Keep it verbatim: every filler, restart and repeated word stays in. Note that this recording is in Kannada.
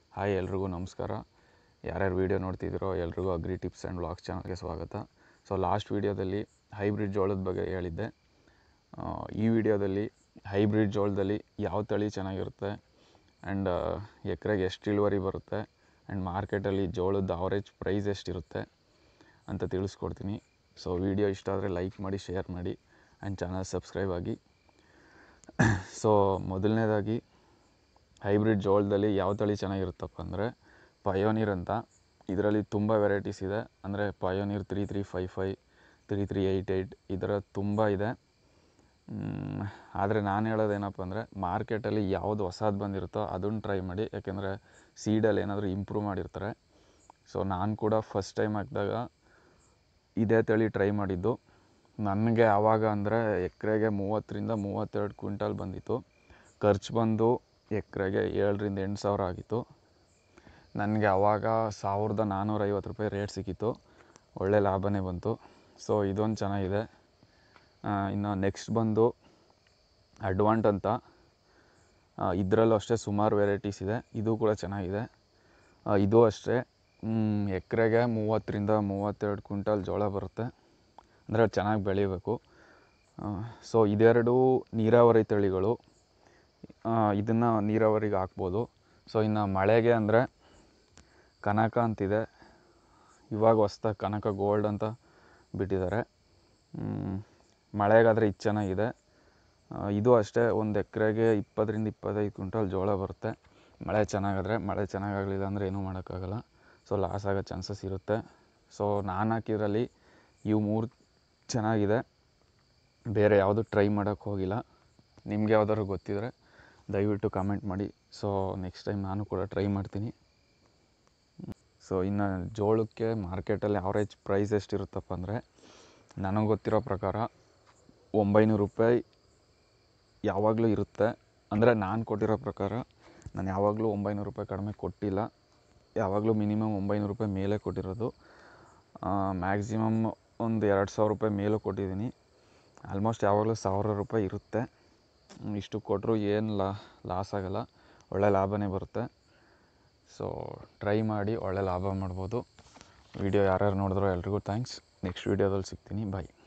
ಹಾಯ್ ಎಲ್ರಿಗೂ ನಮಸ್ಕಾರ. ಯಾರ್ಯಾರು ವೀಡಿಯೋ ನೋಡ್ತಿದ್ದೀರೋ ಎಲ್ರಿಗೂ ಅಗ್ರಿ ಟಿಪ್ಸ್ ಆ್ಯಂಡ್ ವ್ಲಾಗ್ಸ್ ಚಾನಲ್ಗೆ ಸ್ವಾಗತ. ಸೊ ಲಾಸ್ಟ್ ವೀಡಿಯೋದಲ್ಲಿ ಹೈಬ್ರಿಡ್ ಜೋಳದ ಬಗ್ಗೆ ಹೇಳಿದ್ದೆ. ಈ ವಿಡಿಯೋದಲ್ಲಿ ಹೈಬ್ರಿಡ್ ಜೋಳದಲ್ಲಿ ಯಾವ ತಳಿ ಚೆನ್ನಾಗಿರುತ್ತೆ ಆ್ಯಂಡ್ ಎಕರೆಗೆ ಎಷ್ಟು ಇಳುವರಿ ಬರುತ್ತೆ ಆ್ಯಂಡ್ ಮಾರ್ಕೆಟಲ್ಲಿ ಜೋಳದ ಆವರೇಜ್ ಪ್ರೈಸ್ ಎಷ್ಟಿರುತ್ತೆ ಅಂತ ತಿಳಿಸ್ಕೊಡ್ತೀನಿ. ಸೊ ವಿಡಿಯೋ ಇಷ್ಟ ಆದರೆ ಲೈಕ್ ಮಾಡಿ, ಶೇರ್ ಮಾಡಿ ಆ್ಯಂಡ್ ಚಾನಲ್ ಸಬ್ಸ್ಕ್ರೈಬ್ ಆಗಿ. ಸೊ ಮೊದಲನೇದಾಗಿ ಹೈಬ್ರಿಡ್ ಜೋಳದಲ್ಲಿ ಯಾವ ತಳಿ ಚೆನ್ನಾಗಿರುತ್ತಪ್ಪ ಅಂದರೆ ಪಯೋನೀರ್ ಅಂತ. ಇದರಲ್ಲಿ ತುಂಬ ವೆರೈಟೀಸ್ ಇದೆ. ಅಂದರೆ Pioneer three three five five, three three eight eight ಈ ಥರ ತುಂಬ ಇದೆ. ಆದರೆ ನಾನು ಹೇಳೋದೇನಪ್ಪ ಅಂದರೆ ಮಾರ್ಕೆಟಲ್ಲಿ ಯಾವುದು ಹೊಸದು ಬಂದಿರುತ್ತೋ ಅದನ್ನು ಟ್ರೈ ಮಾಡಿ. ಯಾಕೆಂದರೆ ಸೀಡಲ್ಲಿ ಏನಾದರೂ ಇಂಪ್ರೂವ್ ಮಾಡಿರ್ತಾರೆ. ಸೊ ನಾನು ಕೂಡ ಫಸ್ಟ್ ಟೈಮ್ ಹಾಕಿದಾಗ ಇದೇ ತಳಿ ಟ್ರೈ ಮಾಡಿದ್ದು. ನನಗೆ ಆವಾಗ ಅಂದರೆ ಎಕರೆಗೆ ಮೂವತ್ತರಿಂದ ಮೂವತ್ತೆರಡು ಕ್ವಿಂಟಲ್ ಬಂದಿತ್ತು. ಖರ್ಚು ಬಂದು ಎಕರೆಗೆ ಏಳರಿಂದ ಎಂಟು ಸಾವಿರ ಆಗಿತ್ತು. ನನಗೆ ಆವಾಗ ಸಾವಿರದ ನಾನ್ನೂರೈವತ್ತು ರೂಪಾಯಿ ರೇಟ್ ಸಿಕ್ಕಿತ್ತು. ಒಳ್ಳೆ ಲಾಭನೇ ಬಂತು. ಸೊ ಇದೊಂದು ಚೆನ್ನಾಗಿದೆ. ಇನ್ನು ನೆಕ್ಸ್ಟ್ ಬಂದು ಅಡ್ವಾಂಟ್ ಅಂತ. ಇದರಲ್ಲೂ ಅಷ್ಟೇ ಸುಮಾರು ವೆರೈಟೀಸ್ ಇದೆ. ಇದು ಕೂಡ ಚೆನ್ನಾಗಿದೆ. ಇದು ಅಷ್ಟೇ ಎಕರೆಗೆ ಮೂವತ್ತರಿಂದ ಮೂವತ್ತೆರಡು ಕ್ವಿಂಟಲ್ ಜೋಳ ಬರುತ್ತೆ. ಅಂದರೆ ಚೆನ್ನಾಗಿ ಬೆಳಿಬೇಕು. ಸೊ ಇದೆರಡು ನೀರಾವರಿ ತಳಿಗಳು. ಇದನ್ನು ನೀರಾವರಿಗೆ ಹಾಕ್ಬೋದು. ಸೊ ಇನ್ನು ಮಳೆಗೆ ಅಂದರೆ ಕನಕ ಅಂತಿದೆ. ಇವಾಗ ಹೊಸ್ದಾಗಿ ಕನಕ ಗೋಲ್ಡ್ ಅಂತ ಬಿಟ್ಟಿದ್ದಾರೆ. ಮಳೆಗಾದರೆ ಇದು ಚೆನ್ನಾಗಿದೆ. ಇದು ಅಷ್ಟೇ ಒಂದು ಎಕರೆಗೆ ಇಪ್ಪತ್ತರಿಂದ ಇಪ್ಪತ್ತೈದು ಕ್ವಿಂಟಲ್ ಜೋಳ ಬರುತ್ತೆ ಮಳೆ ಚೆನ್ನಾಗಾದರೆ. ಮಳೆ ಚೆನ್ನಾಗಾಗಲಿಲ್ಲ ಅಂದರೆ ಏನೂ ಮಾಡೋಕ್ಕಾಗಲ್ಲ. ಸೊ ಲಾಸ್ ಆಗೋ ಚಾನ್ಸಸ್ ಇರುತ್ತೆ. ಸೊ ನಾನು ಹಾಕಿದ್ರಲ್ಲಿ ಇವು ಮೂರು ಚೆನ್ನಾಗಿದೆ. ಬೇರೆ ಯಾವುದು ಟ್ರೈ ಮಾಡೋಕ್ಕೆ ಹೋಗಿಲ್ಲ. ನಿಮಗೆ ಯಾವ್ದಾದ್ರು ಗೊತ್ತಿದ್ರೆ ದಯವಿಟ್ಟು ಕಾಮೆಂಟ್ ಮಾಡಿ. ಸೊ ನೆಕ್ಸ್ಟ್ ಟೈಮ್ ನಾನು ಕೂಡ ಟ್ರೈ ಮಾಡ್ತೀನಿ. ಸೊ ಇನ್ನು ಜೋಳಕ್ಕೆ ಮಾರ್ಕೆಟಲ್ಲಿ ಆವ್ರೇಜ್ ಪ್ರೈಸ್ ಎಷ್ಟಿರುತ್ತಪ್ಪ ಅಂದರೆ ನನಗೆ ಗೊತ್ತಿರೋ ಪ್ರಕಾರ ಒಂಬೈನೂರು ರೂಪಾಯಿ ಯಾವಾಗಲೂ ಇರುತ್ತೆ. ಅಂದರೆ ನಾನು ಕೊಟ್ಟಿರೋ ಪ್ರಕಾರ ನಾನು ಯಾವಾಗಲೂ ಒಂಬೈನೂರು ರೂಪಾಯಿ ಕಡಿಮೆ ಕೊಟ್ಟಿಲ್ಲ. ಯಾವಾಗಲೂ ಮಿನಿಮಮ್ ಒಂಬೈನೂರು ರೂಪಾಯಿ ಮೇಲೆ ಕೊಟ್ಟಿರೋದು. ಮ್ಯಾಕ್ಸಿಮಮ್ ಒಂದು ಎರಡು ಸಾವಿರ ರೂಪಾಯಿ ಮೇಲೂ ಕೊಟ್ಟಿದ್ದೀನಿ. ಆಲ್ಮೋಸ್ಟ್ ಯಾವಾಗಲೂ ಸಾವಿರ ರೂಪಾಯಿ ಇರುತ್ತೆ. ಇಷ್ಟು ಕೊಟ್ಟರು ಏನು ಲಾ ಲಾಸ್ ಆಗೋಲ್ಲ, ಒಳ್ಳೆ ಲಾಭನೇ ಬರುತ್ತೆ. ಸೊ ಟ್ರೈ ಮಾಡಿ ಒಳ್ಳೆ ಲಾಭ ಮಾಡ್ಬೋದು. ವಿಡಿಯೋ ಯಾರ್ಯಾರು ನೋಡಿದ್ರೋ ಎಲ್ರಿಗೂ ಥ್ಯಾಂಕ್ಸ್. ನೆಕ್ಸ್ಟ್ ವೀಡಿಯೋದಲ್ಲಿ ಸಿಗ್ತೀನಿ. ಬಾಯ್.